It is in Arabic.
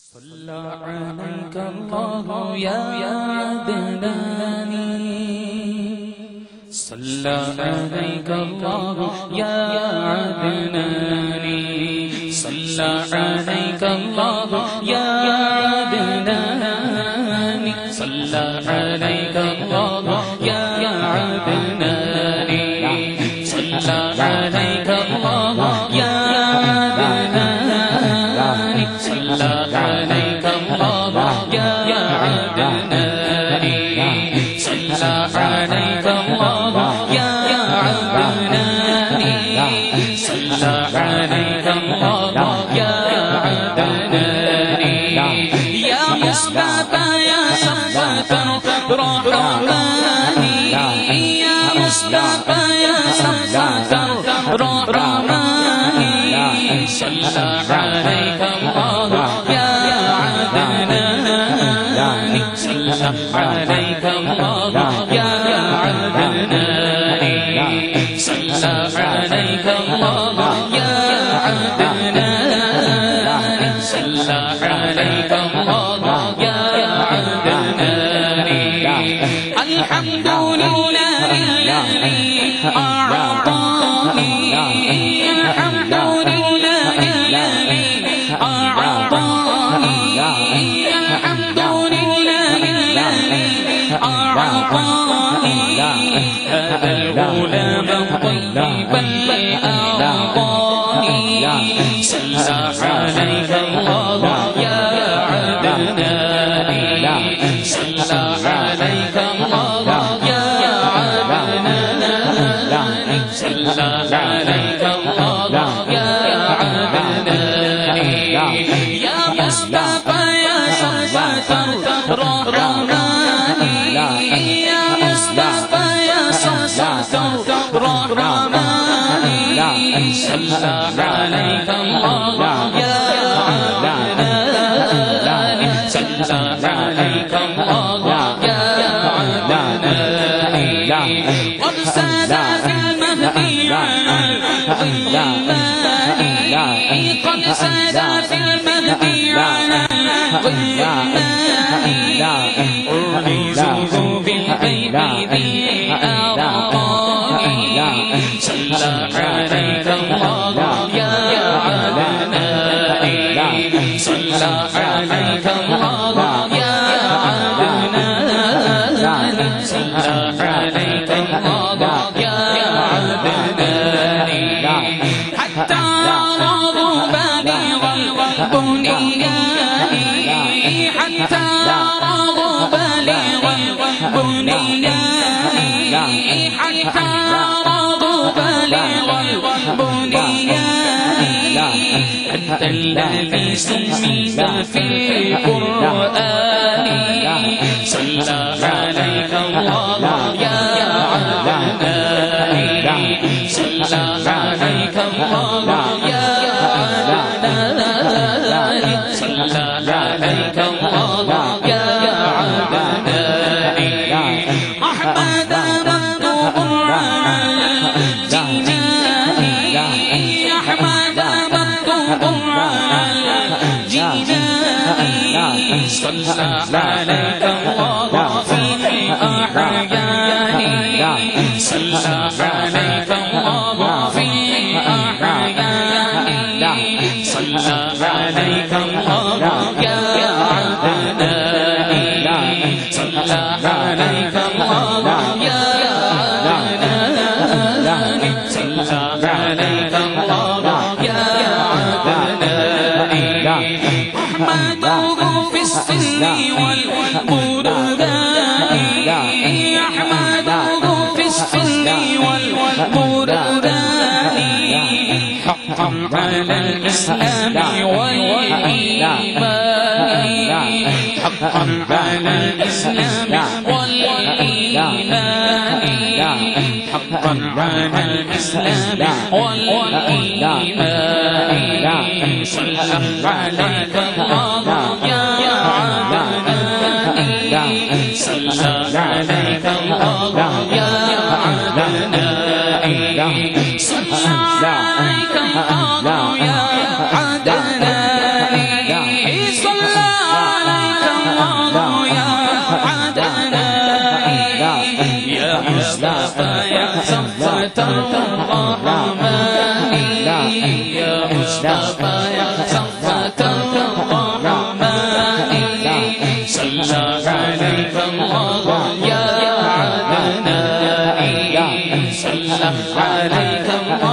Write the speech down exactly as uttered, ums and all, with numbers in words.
صلى عليك الله يا عدناني، صلى عليك الله يا عدناني، صلى عليك الله يا عدناني، صلى عليك الله يا عدناني، صلى عليك الله يا عدناني، صلى عليك الله يا عدناني، صلى عليك الله يا عدناني، صلى عليك الله يا عدناني، يا مصطفى يا صفوة الرحمن، يا مصطفى يا صفوة الرحمن، صلى عليك الله يا عدناني، صلى عليك الله يا عدناني، صلى عليك الله يا عدناني، صلى عليك الله يا عدناني، الحمد لله الذي أعطاني، الحمد لله الذي أعطاني، الحمد لله الذي أعطاني هذا الغلام الطيب الأوطاني، صلى عليك الله يا عدناني، صلى عليك الله يا عدناني، صلى عليك الله يا عدناني، يا مصطفى يا صفوة الرحمن، يا مصطفى يا صفوة الرحمن، صلى عليك الله يا عدناني، صلى عليك الله يا عدناني، قد ساد في المهدي على الغلمان، قد ساد في المهدي على الغلمان، أريزه بالغيب ذي أوطاني، صلى عليك الله يا عدناني، صلى عليك الله يا عدناني، صلى عليك الله يا عدناني، حتى رضوا بالغ البنيان، حتى رضوا بالغ البنيان، حتى رضوا بالغ البنيان، أنت الذي سميت في القرآن، صلى عليك الله يا عدناني، صلى عليك الله يا عدناني، صلى عليك الله يا عدناني، أحمد مكتوب على الجنان، أحمد مكتوب على الجنان، صلى عليك الله في أحيانه، صلى عليك الله في أحيانه، صلى عليك الله يا عدناني، صلى عليك الله يا عدناني، صلى عليك الله يا عدناني، أحمده في السر والبرهان، أحمده في السر والبرهان، حقا على الإسلام والإيمان، حقا على الإسلام والإيمان، حقا على الإسلام والإيمان، صلى عليك الله يا عدناني، صلى عليك الله يا عدناني، صلى عليك الله يا عدناني، صلى مصطفى يا صفوة الرحمن صلى عليك الله يا عدنان صلى عليك الله